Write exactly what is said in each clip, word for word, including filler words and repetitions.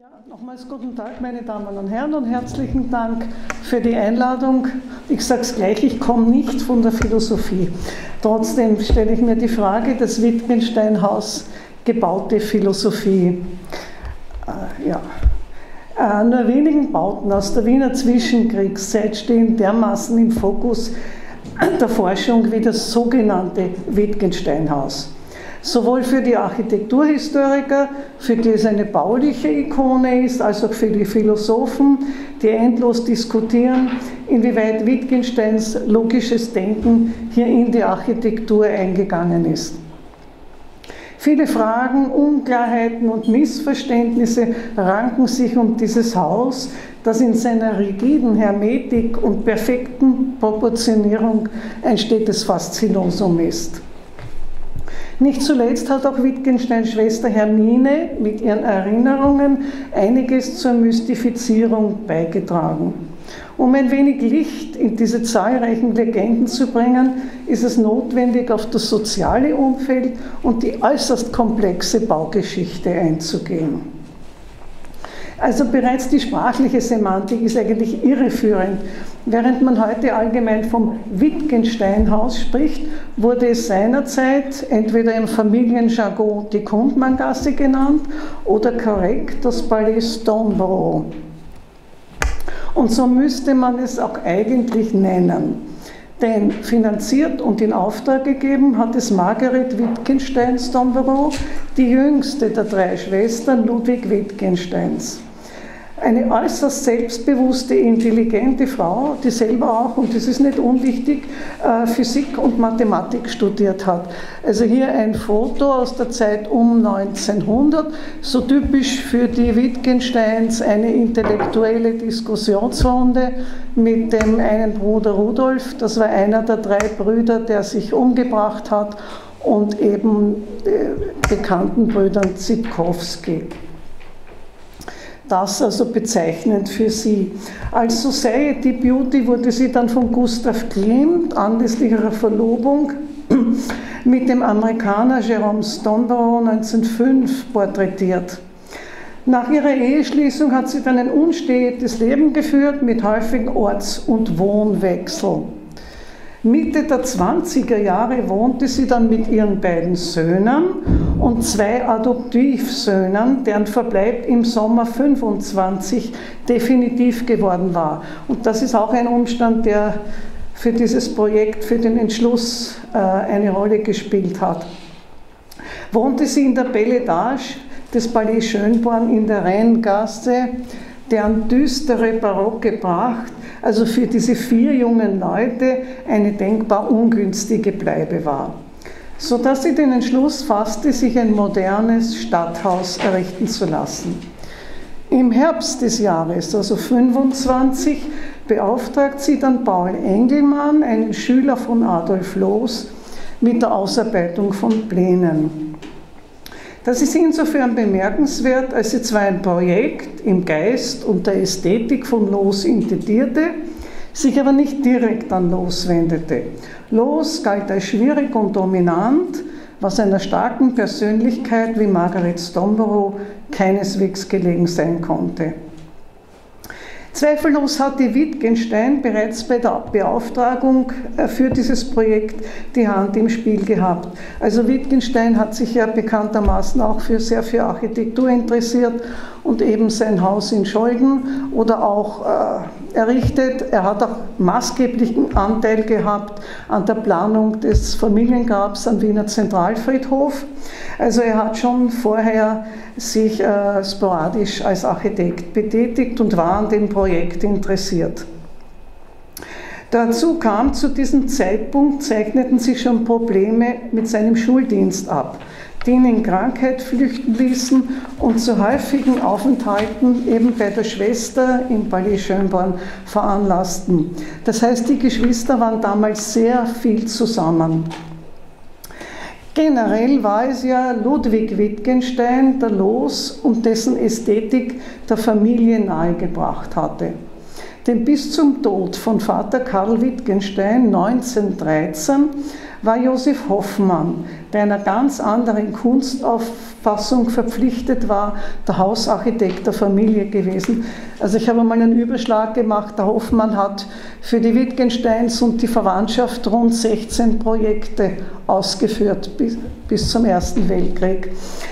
Ja, nochmals guten Tag, meine Damen und Herren, und herzlichen Dank für die Einladung. Ich sage es gleich, ich komme nicht von der Philosophie. Trotzdem stelle ich mir die Frage, das Wittgenstein-Haus gebaute Philosophie. Äh, ja. Äh, nur wenigen Bauten aus der Wiener Zwischenkriegszeit stehen dermaßen im Fokus der Forschung wie das sogenannte Wittgenstein-Haus. Sowohl für die Architekturhistoriker, für die es eine bauliche Ikone ist, als auch für die Philosophen, die endlos diskutieren, inwieweit Wittgensteins logisches Denken hier in die Architektur eingegangen ist. Viele Fragen, Unklarheiten und Missverständnisse ranken sich um dieses Haus, das in seiner rigiden Hermetik und perfekten Proportionierung ein stetes Faszinosum ist. Nicht zuletzt hat auch Wittgensteins Schwester Hermine mit ihren Erinnerungen einiges zur Mystifizierung beigetragen. Um ein wenig Licht in diese zahlreichen Legenden zu bringen, ist es notwendig, auf das soziale Umfeld und die äußerst komplexe Baugeschichte einzugehen. Also bereits die sprachliche Semantik ist eigentlich irreführend. Während man heute allgemein vom Wittgenstein-Haus spricht, wurde es seinerzeit entweder im Familienjargon die Kundmanngasse genannt oder korrekt das Palais Stoneborough. Und so müsste man es auch eigentlich nennen. Denn finanziert und in Auftrag gegeben hat es Margaret Wittgenstein Stoneborough, die jüngste der drei Schwestern Ludwig Wittgensteins. Eine äußerst selbstbewusste, intelligente Frau, die selber auch, und das ist nicht unwichtig, Physik und Mathematik studiert hat. Also hier ein Foto aus der Zeit um neunzehnhundert, so typisch für die Wittgensteins, eine intellektuelle Diskussionsrunde mit dem einen Bruder Rudolf, das war einer der drei Brüder, der sich umgebracht hat, und eben bekannten Brüdern Zitkowski. Das also bezeichnend für sie. Als Society Beauty wurde sie dann von Gustav Klimt anlässlich ihrer Verlobung mit dem Amerikaner Jerome Stoneborough neunzehnhundertfünf porträtiert. Nach ihrer Eheschließung hat sie dann ein unstetes Leben geführt mit häufigen Orts- und Wohnwechsel. Mitte der zwanziger Jahre wohnte sie dann mit ihren beiden Söhnen und zwei Adoptivsöhnen, deren Verbleib im Sommer fünfundzwanzig definitiv geworden war. Und das ist auch ein Umstand, der für dieses Projekt, für den Entschluss äh, eine Rolle gespielt hat. Wohnte sie in der Belle Etage des Palais Schönborn in der Rheingasse, deren düstere barocke Pracht also für diese vier jungen Leute eine denkbar ungünstige Bleibe war, sodass sie den Entschluss fasste, sich ein modernes Stadthaus errichten zu lassen. Im Herbst des Jahres, also fünfundzwanzig, beauftragt sie dann Paul Engelmann, einen Schüler von Adolf Loos, mit der Ausarbeitung von Plänen. Das ist insofern bemerkenswert, als sie zwar ein Projekt im Geist und der Ästhetik von Loos intendierte, sich aber nicht direkt an Loos wendete. Loos galt als schwierig und dominant, was einer starken Persönlichkeit wie Margaret Stoneborough keineswegs gelegen sein konnte. Zweifellos hatte Wittgenstein bereits bei der Beauftragung für dieses Projekt die Hand im Spiel gehabt. Also Wittgenstein hat sich ja bekanntermaßen auch für, sehr für Architektur interessiert und eben sein Haus in Scholgen oder auch äh, errichtet. Er hat auch maßgeblichen Anteil gehabt an der Planung des Familiengrabs am Wiener Zentralfriedhof. Also er hat schon vorher sich äh, sporadisch als Architekt betätigt und war an dem Projekt interessiert. Dazu kam, zu diesem Zeitpunkt zeichneten sich schon Probleme mit seinem Schuldienst ab, die ihn in Krankheit flüchten ließen und zu häufigen Aufenthalten eben bei der Schwester im Palais Schönborn veranlassten. Das heißt, die Geschwister waren damals sehr viel zusammen. Generell war es ja Ludwig Wittgenstein, der Loos und dessen Ästhetik der Familie nahegebracht hatte. Denn bis zum Tod von Vater Karl Wittgenstein neunzehnhundertdreizehn war Josef Hoffmann, der einer ganz anderen Kunstauffassung verpflichtet war, der Hausarchitekt der Familie gewesen. Also ich habe mal einen Überschlag gemacht, der Hoffmann hat für die Wittgensteins und die Verwandtschaft rund sechzehn Projekte ausgeführt bis, bis zum Ersten Weltkrieg.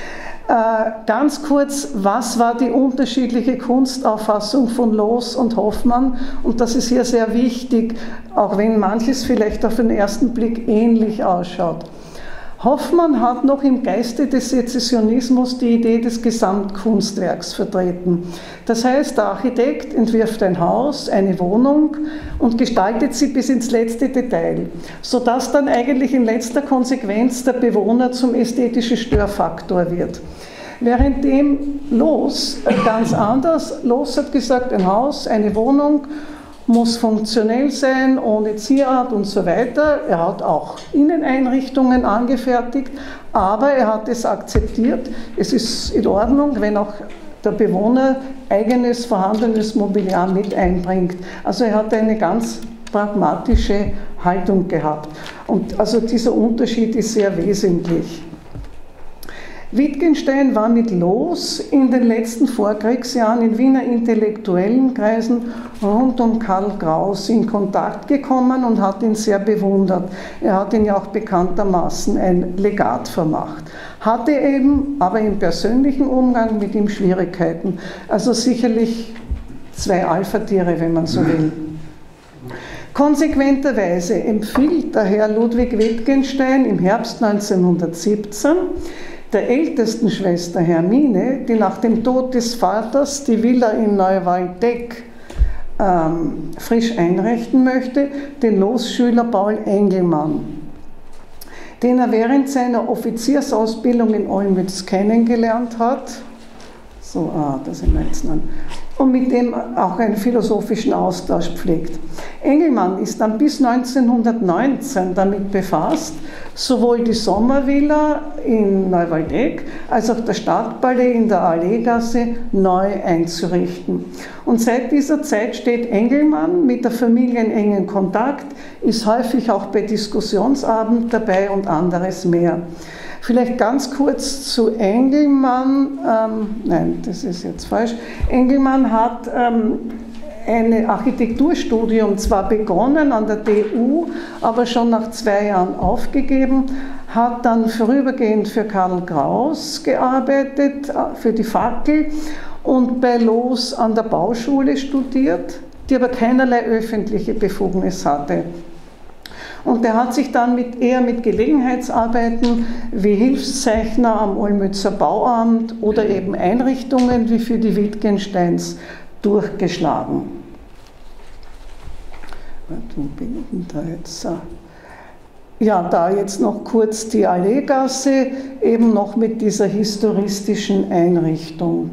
Ganz kurz, was war die unterschiedliche Kunstauffassung von Loos und Hoffmann? Und das ist hier sehr wichtig, auch wenn manches vielleicht auf den ersten Blick ähnlich ausschaut. Hoffmann hat noch im Geiste des Sezessionismus die Idee des Gesamtkunstwerks vertreten. Das heißt, der Architekt entwirft ein Haus, eine Wohnung und gestaltet sie bis ins letzte Detail, sodass dann eigentlich in letzter Konsequenz der Bewohner zum ästhetischen Störfaktor wird. Währenddem Loos ganz anders, Loos hat gesagt, ein Haus, eine Wohnung muss funktionell sein, ohne Zierart und so weiter. Er hat auch Inneneinrichtungen angefertigt, aber er hat es akzeptiert, es ist in Ordnung, wenn auch der Bewohner eigenes vorhandenes Mobiliar mit einbringt. Also er hat eine ganz pragmatische Haltung gehabt. Und also dieser Unterschied ist sehr wesentlich. Wittgenstein war mit Loos in den letzten Vorkriegsjahren in Wiener intellektuellen Kreisen rund um Karl Kraus in Kontakt gekommen und hat ihn sehr bewundert. Er hat ihn ja auch bekanntermaßen ein Legat vermacht. Hatte eben aber im persönlichen Umgang mit ihm Schwierigkeiten. Also sicherlich zwei Alpha-Tiere, wenn man so will. Konsequenterweise empfiehlt der Herr Ludwig Wittgenstein im Herbst neunzehnhundertsiebzehn der ältesten Schwester Hermine, die nach dem Tod des Vaters die Villa in Neuwaldeck ähm, frisch einrichten möchte, den Loos-Schüler Paul Engelmann, den er während seiner Offiziersausbildung in Olmütz kennengelernt hat. So, ah, da sind wir jetzt noch. Und mit dem auch einen philosophischen Austausch pflegt. Engelmann ist dann bis neunzehnhundertneunzehn damit befasst, sowohl die Sommervilla in Neuwaldeck als auch das Stadtpalais in der Alleegasse neu einzurichten. Und seit dieser Zeit steht Engelmann mit der Familie in engen Kontakt, ist häufig auch bei Diskussionsabenden dabei und anderes mehr. Vielleicht ganz kurz zu Engelmann, ähm, nein, das ist jetzt falsch. Engelmann hat ähm, ein Architekturstudium zwar begonnen an der T U, aber schon nach zwei Jahren aufgegeben, hat dann vorübergehend für Karl Kraus gearbeitet, für die Fackel und bei Loos an der Bauschule studiert, die aber keinerlei öffentliche Befugnis hatte. Und er hat sich dann mit, eher mit Gelegenheitsarbeiten wie Hilfszeichner am Olmützer Bauamt oder eben Einrichtungen wie für die Wittgensteins durchgeschlagen. Wo bin ich denn da jetzt? Ja, da jetzt noch kurz die Alleegasse, eben noch mit dieser historistischen Einrichtung.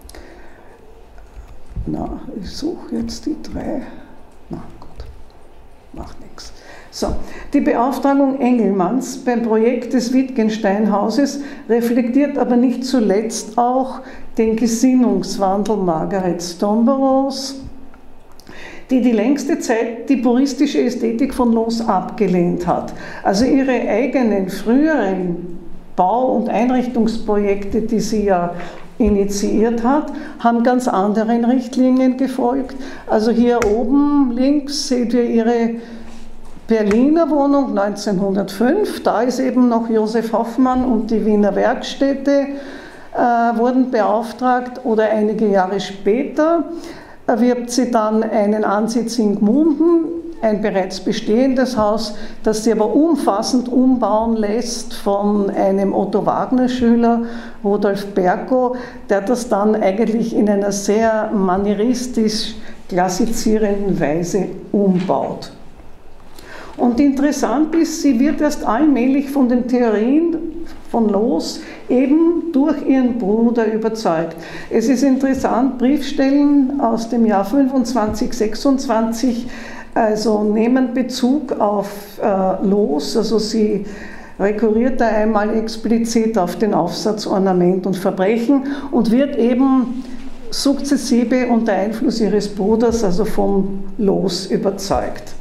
Na, ich suche jetzt die drei. Na gut, macht nichts. So, die Beauftragung Engelmanns beim Projekt des Wittgenstein-Hauses reflektiert aber nicht zuletzt auch den Gesinnungswandel Margaret Stomberows, die die längste Zeit die puristische Ästhetik von Loos abgelehnt hat. Also ihre eigenen früheren Bau- und Einrichtungsprojekte, die sie ja initiiert hat, haben ganz anderen Richtlinien gefolgt. Also hier oben links seht ihr ihre Berliner Wohnung neunzehnhundertfünf, da ist eben noch Josef Hoffmann und die Wiener Werkstätte äh, wurden beauftragt, oder einige Jahre später erwirbt sie dann einen Ansitz in Gmunden, ein bereits bestehendes Haus, das sie aber umfassend umbauen lässt von einem Otto-Wagner-Schüler, Rudolf Berko, der das dann eigentlich in einer sehr manieristisch klassizierenden Weise umbaut. Und interessant ist, sie wird erst allmählich von den Theorien von Loos eben durch ihren Bruder überzeugt. Es ist interessant, Briefstellen aus dem Jahr fünfundzwanzig, sechsundzwanzig, also nehmen Bezug auf äh, Loos, also sie rekurriert da einmal explizit auf den Aufsatz Ornament und Verbrechen und wird eben sukzessive unter Einfluss ihres Bruders, also vom Los, überzeugt.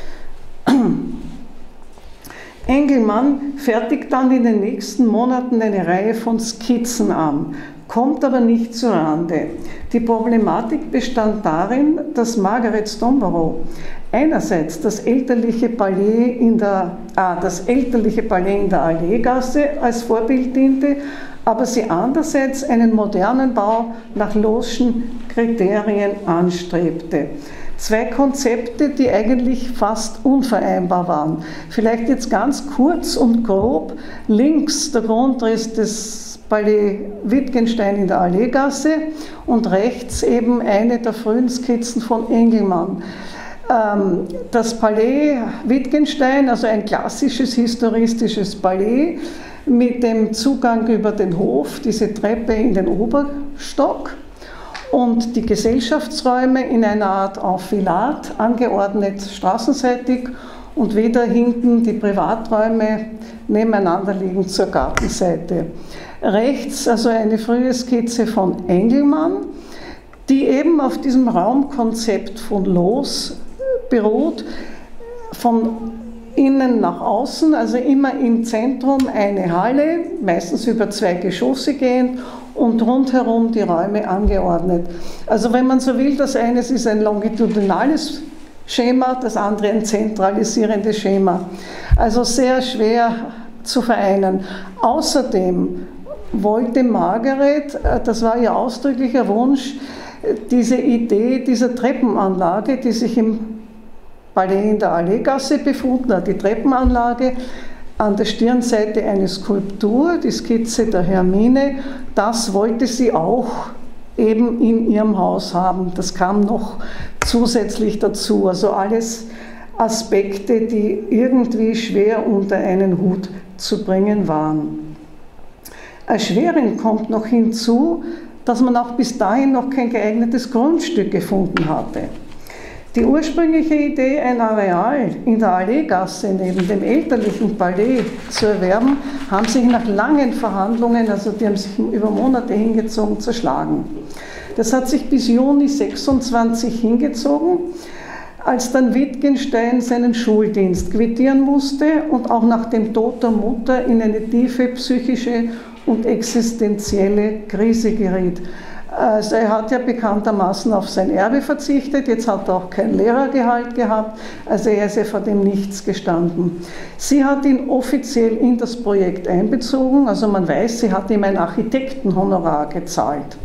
Engelmann fertigt dann in den nächsten Monaten eine Reihe von Skizzen an, kommt aber nicht zu Rande. Die Problematik bestand darin, dass Margaret Stombarow einerseits das elterliche Palais in der, ah, das elterliche Palais in der Alleegasse als Vorbild diente, aber sie andererseits einen modernen Bau nach Loschen Kriterien anstrebte. Zwei Konzepte, die eigentlich fast unvereinbar waren. Vielleicht jetzt ganz kurz und grob. Links der Grundriss des Palais Wittgenstein in der Alleegasse und rechts eben eine der frühen Skizzen von Engelmann. Das Palais Wittgenstein, also ein klassisches historistisches Palais mit dem Zugang über den Hof, diese Treppe in den Oberstock, und die Gesellschaftsräume in einer Art Enfilade, angeordnet straßenseitig, und wieder hinten die Privaträume nebeneinander liegen zur Gartenseite. Rechts also eine frühe Skizze von Engelmann, die eben auf diesem Raumkonzept von Los beruht, von innen nach außen, also immer im Zentrum eine Halle, meistens über zwei Geschosse gehend, und rundherum die Räume angeordnet. Also wenn man so will, das eine ist ein longitudinales Schema, das andere ein zentralisierendes Schema. Also sehr schwer zu vereinen. Außerdem wollte Margaret, das war ihr ausdrücklicher Wunsch, diese Idee dieser Treppenanlage, die sich im Palais in der Alleegasse befunden hat, die Treppenanlage, an der Stirnseite eine Skulptur, die Skizze der Hermine, das wollte sie auch eben in ihrem Haus haben. Das kam noch zusätzlich dazu. Also alles Aspekte, die irgendwie schwer unter einen Hut zu bringen waren. Erschwerend kommt noch hinzu, dass man auch bis dahin noch kein geeignetes Grundstück gefunden hatte. Die ursprüngliche Idee, ein Areal in der Alleegasse neben dem elterlichen Palais zu erwerben, haben sich nach langen Verhandlungen, also die haben sich über Monate hingezogen, zerschlagen. Das hat sich bis Juni sechsundzwanzig hingezogen, als dann Wittgenstein seinen Schuldienst quittieren musste und auch nach dem Tod der Mutter in eine tiefe psychische und existenzielle Krise geriet. Also er hat ja bekanntermaßen auf sein Erbe verzichtet, jetzt hat er auch kein Lehrergehalt gehabt, also er ist ja vor dem Nichts gestanden. Sie hat ihn offiziell in das Projekt einbezogen, also man weiß, sie hat ihm ein Architektenhonorar gezahlt.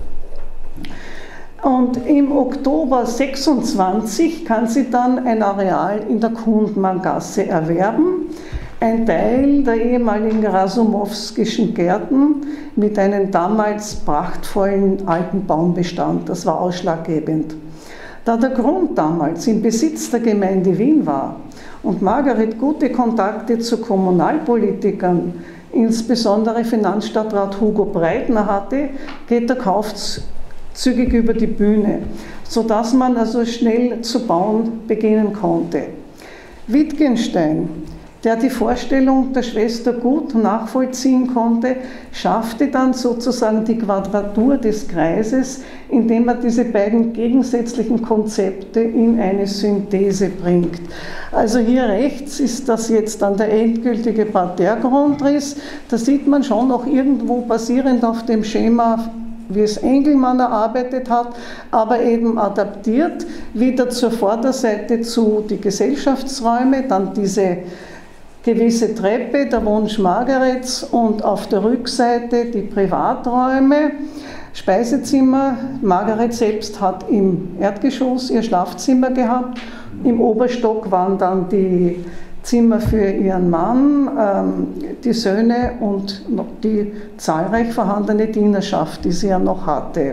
Und im Oktober sechsundzwanzig kann sie dann ein Areal in der Kundmanngasse erwerben, ein Teil der ehemaligen Rasumowskischen Gärten mit einem damals prachtvollen alten Baumbestand. Das war ausschlaggebend. Da der Grund damals im Besitz der Gemeinde Wien war und Margaret gute Kontakte zu Kommunalpolitikern, insbesondere Finanzstadtrat Hugo Breitner hatte, geht der Kauf zügig über die Bühne, sodass man also schnell zu bauen beginnen konnte. Wittgenstein, der die Vorstellung der Schwester gut nachvollziehen konnte, schaffte dann sozusagen die Quadratur des Kreises, indem er diese beiden gegensätzlichen Konzepte in eine Synthese bringt. Also hier rechts ist das jetzt dann der endgültige Parterre-Grundriss. Da sieht man schon noch irgendwo basierend auf dem Schema, wie es Engelmann erarbeitet hat, aber eben adaptiert, wieder zur Vorderseite zu die Gesellschaftsräume, dann diese gewisse Treppe, der Wunsch Margarets, und auf der Rückseite die Privaträume, Speisezimmer. Margaret selbst hat im Erdgeschoss ihr Schlafzimmer gehabt, im Oberstock waren dann die Zimmer für ihren Mann, ähm, die Söhne und noch die zahlreich vorhandene Dienerschaft, die sie ja noch hatte.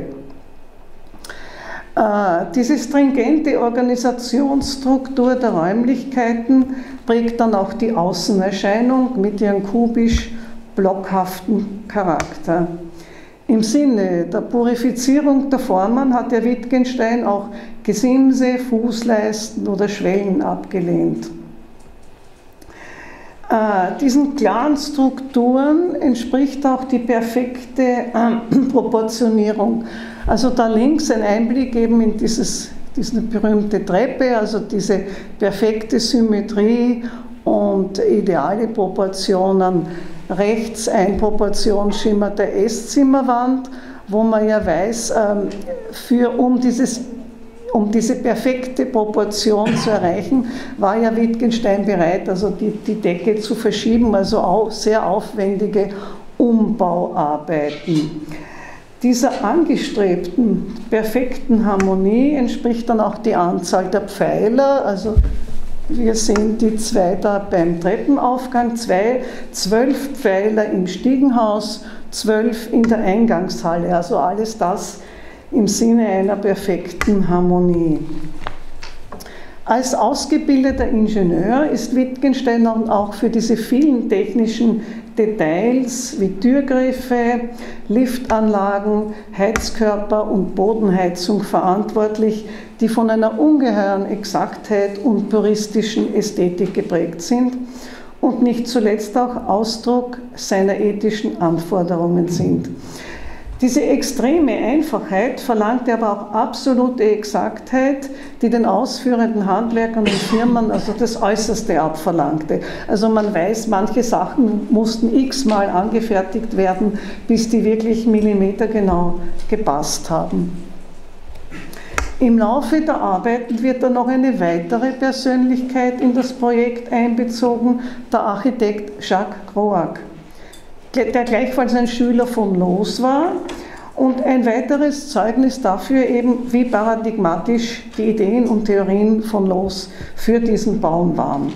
Äh, diese stringente Organisationsstruktur der Räumlichkeiten prägt dann auch die Außenerscheinung mit ihrem kubisch-blockhaften Charakter. Im Sinne der Purifizierung der Formen hat der Wittgenstein auch Gesimse, Fußleisten oder Schwellen abgelehnt. Äh, Äh, diesen klaren Strukturen entspricht auch die perfekte äh, Proportionierung. Also da links ein Einblick eben in dieses, diese berühmte Treppe, also diese perfekte Symmetrie und ideale Proportionen. Rechts ein Proportionsschimmer der Esszimmerwand, wo man ja weiß, ähm, für, um dieses Um diese perfekte Proportion zu erreichen, war ja Wittgenstein bereit, also die, die Decke zu verschieben, also auch sehr aufwendige Umbauarbeiten. Dieser angestrebten perfekten Harmonie entspricht dann auch die Anzahl der Pfeiler, also wir sehen die zwei da beim Treppenaufgang, zwei, zwölf Pfeiler im Stiegenhaus, zwölf in der Eingangshalle, also alles das im Sinne einer perfekten Harmonie. Als ausgebildeter Ingenieur ist Wittgenstein auch für diese vielen technischen Details wie Türgriffe, Liftanlagen, Heizkörper und Bodenheizung verantwortlich, die von einer ungeheuren Exaktheit und puristischen Ästhetik geprägt sind und nicht zuletzt auch Ausdruck seiner ethischen Anforderungen sind. Diese extreme Einfachheit verlangte aber auch absolute Exaktheit, die den ausführenden Handwerkern und Firmen also das Äußerste abverlangte. Also man weiß, manche Sachen mussten x-mal angefertigt werden, bis die wirklich millimetergenau gepasst haben. Im Laufe der Arbeiten wird dann noch eine weitere Persönlichkeit in das Projekt einbezogen, der Architekt Jacques Groac, der gleichfalls ein Schüler von Loos war und ein weiteres Zeugnis dafür eben, wie paradigmatisch die Ideen und Theorien von Loos für diesen Baum waren.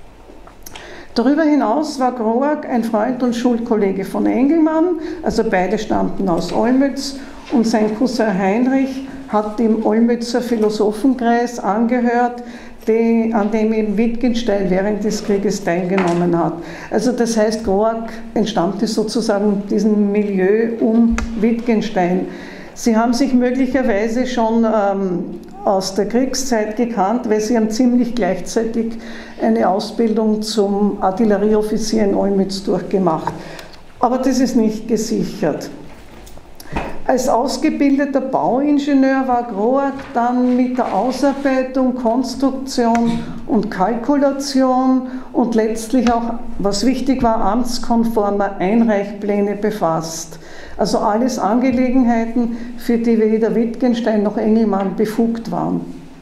Darüber hinaus war Groac ein Freund und Schulkollege von Engelmann, also beide stammten aus Olmütz, und sein Cousin Heinrich hat dem Olmützer Philosophenkreis angehört, Die, an dem eben Wittgenstein während des Krieges teilgenommen hat. Also das heißt, Groac entstammte sozusagen diesem Milieu um Wittgenstein. Sie haben sich möglicherweise schon ähm, aus der Kriegszeit gekannt, weil sie haben ziemlich gleichzeitig eine Ausbildung zum Artillerieoffizier in Olmütz durchgemacht. Aber das ist nicht gesichert. Als ausgebildeter Bauingenieur war Groac dann mit der Ausarbeitung, Konstruktion und Kalkulation und letztlich auch, was wichtig war, amtskonformer Einreichpläne befasst. Also alles Angelegenheiten, für die weder Wittgenstein noch Engelmann befugt waren.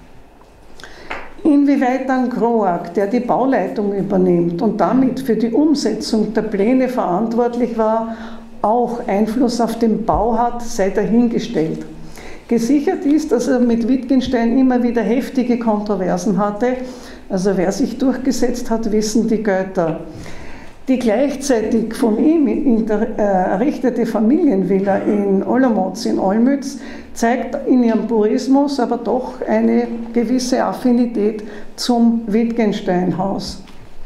Inwieweit dann Groac, der die Bauleitung übernimmt und damit für die Umsetzung der Pläne verantwortlich war, auch Einfluss auf den Bau hat, sei dahingestellt. Gesichert ist, dass er mit Wittgenstein immer wieder heftige Kontroversen hatte. Also wer sich durchgesetzt hat, wissen die Götter. Die gleichzeitig von ihm errichtete Familienvilla in Olomouc in Olmütz zeigt in ihrem Purismus aber doch eine gewisse Affinität zum Wittgenstein-Haus.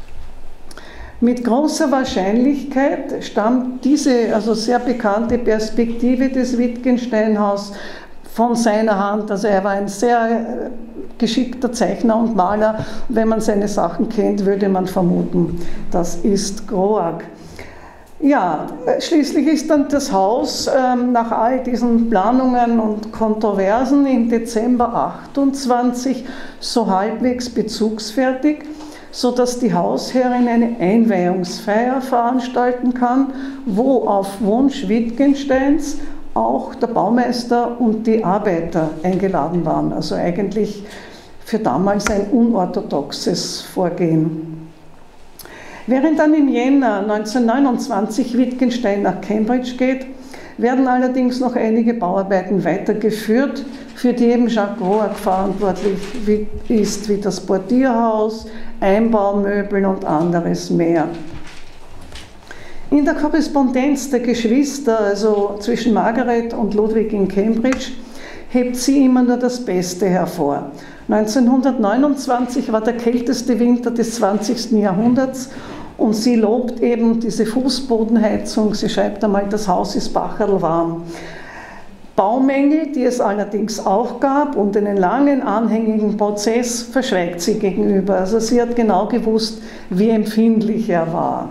Mit großer Wahrscheinlichkeit stammt diese also sehr bekannte Perspektive des Wittgenstein-Haus von seiner Hand. Also er war ein sehr geschickter Zeichner und Maler. Wenn man seine Sachen kennt, würde man vermuten, das ist Groac. Ja, schließlich ist dann das Haus ähm, nach all diesen Planungen und Kontroversen im Dezember achtundzwanzig so halbwegs bezugsfertig, sodass die Hausherrin eine Einweihungsfeier veranstalten kann, wo auf Wunsch Wittgensteins auch der Baumeister und die Arbeiter eingeladen waren. Also eigentlich für damals ein unorthodoxes Vorgehen. Während dann im Jänner neunzehnhundertneunundzwanzig Wittgenstein nach Cambridge geht, werden allerdings noch einige Bauarbeiten weitergeführt, für die eben Jacques Groac verantwortlich ist, wie das Portierhaus, Einbaumöbel und anderes mehr. In der Korrespondenz der Geschwister, also zwischen Margaret und Ludwig in Cambridge, hebt sie immer nur das Beste hervor. neunzehnhundertneunundzwanzig war der kälteste Winter des zwanzigsten Jahrhunderts und sie lobt eben diese Fußbodenheizung. Sie schreibt einmal, das Haus ist bacherlwarm. Baumängel, die es allerdings auch gab, und einen langen anhängigen Prozess verschweigt sie gegenüber. Also sie hat genau gewusst, wie empfindlich er war.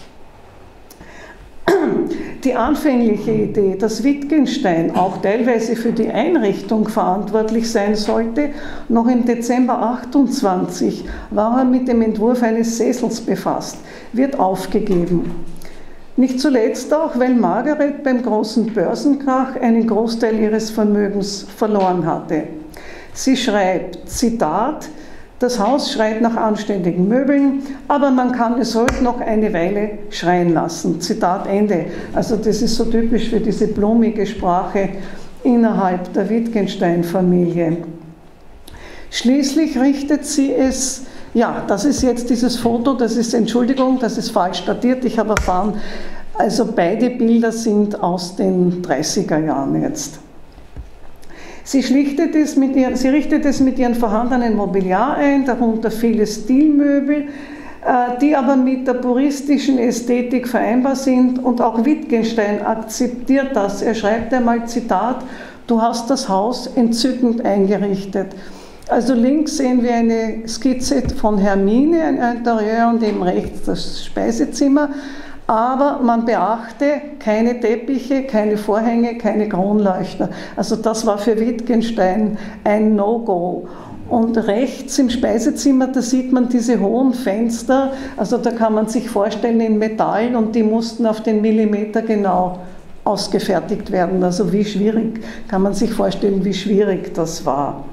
Die anfängliche Idee, dass Wittgenstein auch teilweise für die Einrichtung verantwortlich sein sollte, noch im Dezember achtundzwanzig war er mit dem Entwurf eines Sessels befasst, wird aufgegeben. Nicht zuletzt auch, weil Margaret beim großen Börsenkrach einen Großteil ihres Vermögens verloren hatte. Sie schreibt, Zitat, das Haus schreit nach anständigen Möbeln, aber man kann es heute noch eine Weile schreien lassen. Zitat Ende. Also das ist so typisch für diese blumige Sprache innerhalb der Wittgenstein-Familie. Schließlich richtet sie es, ja, das ist jetzt dieses Foto, das ist, Entschuldigung, das ist falsch datiert, ich habe erfahren, also beide Bilder sind aus den dreißiger Jahren jetzt. Sie, schlichtet es mit ihr, sie richtet es mit ihren vorhandenen Mobiliar ein, darunter viele Stilmöbel, die aber mit der puristischen Ästhetik vereinbar sind, und auch Wittgenstein akzeptiert das. Er schreibt einmal, Zitat, du hast das Haus entzückend eingerichtet. Also links sehen wir eine Skizze von Hermine, ein Interieur, und eben rechts das Speisezimmer. Aber man beachte, keine Teppiche, keine Vorhänge, keine Kronleuchter. Also das war für Wittgenstein ein No-Go. Und rechts im Speisezimmer, da sieht man diese hohen Fenster, also da kann man sich vorstellen in Metall, und die mussten auf den Millimeter genau ausgefertigt werden. Also wie schwierig, kann man sich vorstellen, wie schwierig das war.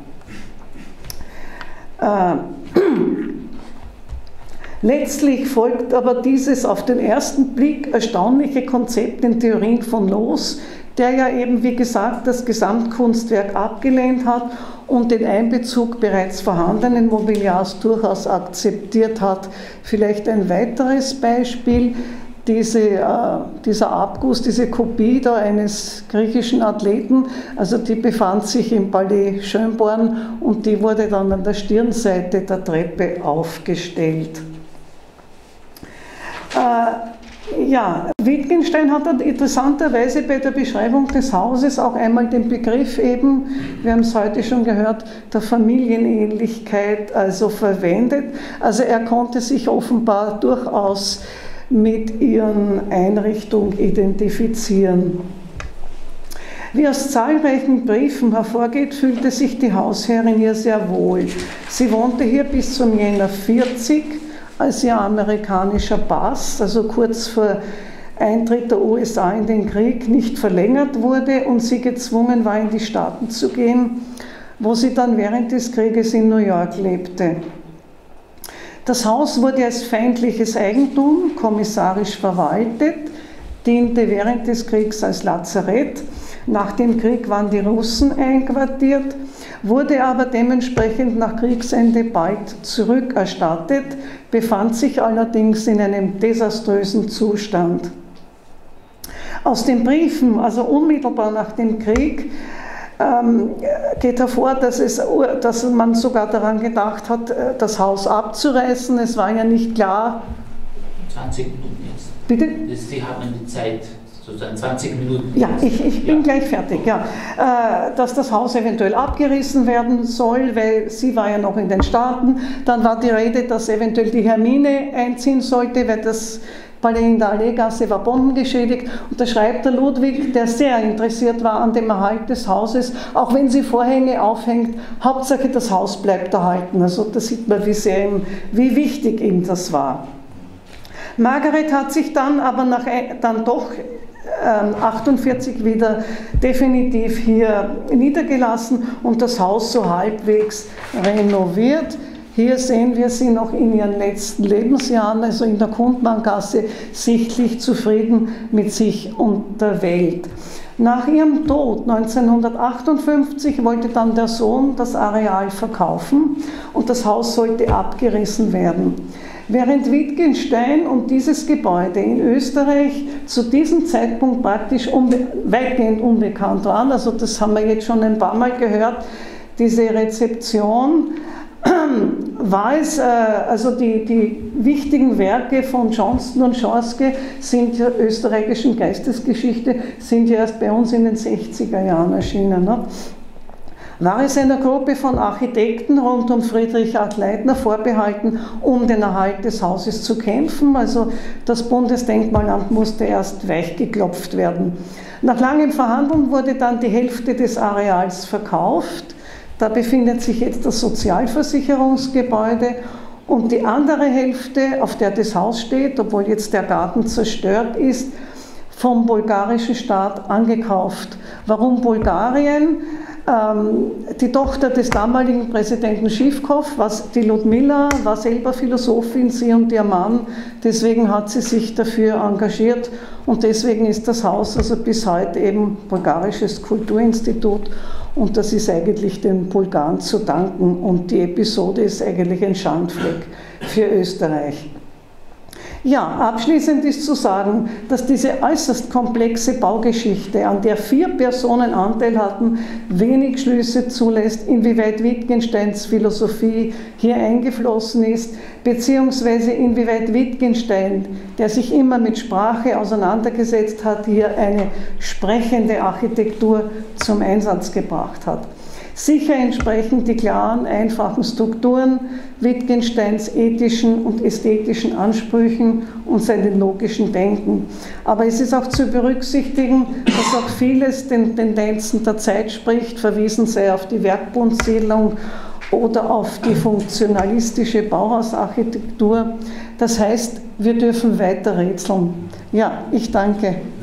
Äh, Letztlich folgt aber dieses auf den ersten Blick erstaunliche Konzept den Theorien von Loos, der ja eben, wie gesagt, das Gesamtkunstwerk abgelehnt hat und den Einbezug bereits vorhandenen Mobiliars durchaus akzeptiert hat. Vielleicht ein weiteres Beispiel, diese, äh, dieser Abguss, diese Kopie da eines griechischen Athleten, also die befand sich im Palais Schönborn und die wurde dann an der Stirnseite der Treppe aufgestellt. Äh, ja, Wittgenstein hat dann interessanterweise bei der Beschreibung des Hauses auch einmal den Begriff eben, wir haben es heute schon gehört, der Familienähnlichkeit also verwendet. Also er konnte sich offenbar durchaus mit ihren Einrichtungen identifizieren. Wie aus zahlreichen Briefen hervorgeht, fühlte sich die Hausherrin hier sehr wohl. Sie wohnte hier bis zum Jänner vierzig, als ihr amerikanischer Pass, also kurz vor Eintritt der U S A in den Krieg, nicht verlängert wurde und sie gezwungen war, in die Staaten zu gehen, wo sie dann während des Krieges in New York lebte. Das Haus wurde als feindliches Eigentum kommissarisch verwaltet, diente während des Kriegs als Lazarett. Nach dem Krieg waren die Russen einquartiert, wurde aber dementsprechend nach Kriegsende bald zurückerstattet, befand sich allerdings in einem desaströsen Zustand. Aus den Briefen, also unmittelbar nach dem Krieg, ähm, geht hervor, dass, es, dass man sogar daran gedacht hat, das Haus abzureißen. Es war ja nicht klar. zwanzig Minuten jetzt. Bitte? Sie haben die Zeit. Sozusagen zwanzig Minuten. Ja, ich, ich bin ja. gleich fertig. Ja. Äh, dass das Haus eventuell abgerissen werden soll, weil sie war ja noch in den Staaten. Dann war die Rede, dass eventuell die Hermine einziehen sollte, weil das Palais in der Alleegasse war bombengeschädigt. Und da schreibt der Ludwig, der sehr interessiert war an dem Erhalt des Hauses, auch wenn sie Vorhänge aufhängt, Hauptsache das Haus bleibt erhalten. Also da sieht man, wie, sehr ihm, wie wichtig ihm das war. Margaret hat sich dann aber nach, dann doch achtundvierzig wieder definitiv hier niedergelassen und das Haus so halbwegs renoviert. Hier sehen wir sie noch in ihren letzten Lebensjahren, also in der Kundmanngasse, sichtlich zufrieden mit sich und der Welt. Nach ihrem Tod neunzehnhundertachtundfünfzig wollte dann der Sohn das Areal verkaufen und das Haus sollte abgerissen werden. Während Wittgenstein und dieses Gebäude in Österreich zu diesem Zeitpunkt praktisch unbe- weitgehend unbekannt waren, also das haben wir jetzt schon ein paar Mal gehört, diese Rezeption war es, äh, also die, die wichtigen Werke von Johnston und Schorske sind ja österreichischen Geistesgeschichte, sind ja erst bei uns in den sechziger Jahren erschienen. Ne? War es einer Gruppe von Architekten rund um Friedrich A. Gleitner vorbehalten, um den Erhalt des Hauses zu kämpfen. Also das Bundesdenkmalamt musste erst weichgeklopft werden. Nach langem Verhandeln wurde dann die Hälfte des Areals verkauft. Da befindet sich jetzt das Sozialversicherungsgebäude und die andere Hälfte, auf der das Haus steht, obwohl jetzt der Garten zerstört ist, vom bulgarischen Staat angekauft. Warum Bulgarien? Die Tochter des damaligen Präsidenten Schivkov, die Ludmilla, war selber Philosophin, sie und ihr Mann. Deswegen hat sie sich dafür engagiert und deswegen ist das Haus also bis heute eben bulgarisches Kulturinstitut und das ist eigentlich den Bulgaren zu danken und die Episode ist eigentlich ein Schandfleck für Österreich. Ja, abschließend ist zu sagen, dass diese äußerst komplexe Baugeschichte, an der vier Personen Anteil hatten, wenig Schlüsse zulässt, inwieweit Wittgensteins Philosophie hier eingeflossen ist, beziehungsweise inwieweit Wittgenstein, der sich immer mit Sprache auseinandergesetzt hat, hier eine sprechende Architektur zum Einsatz gebracht hat. Sicher entsprechen die klaren, einfachen Strukturen Wittgensteins ethischen und ästhetischen Ansprüchen und seinem logischen Denken. Aber es ist auch zu berücksichtigen, dass auch vieles den Tendenzen der Zeit spricht, verwiesen sei auf die Werkbundsiedlung oder auf die funktionalistische Bauhausarchitektur. Das heißt, wir dürfen weiter rätseln. Ja, ich danke.